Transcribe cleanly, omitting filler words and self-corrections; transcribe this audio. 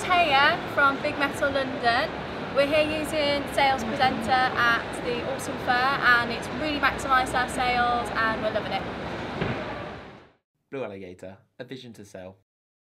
Taya from Big Metal London. We're here using SalesPresenter at the Autumn Fair, and it's really maximised our sales and we're loving it. Blue Alligator, a vision to sell.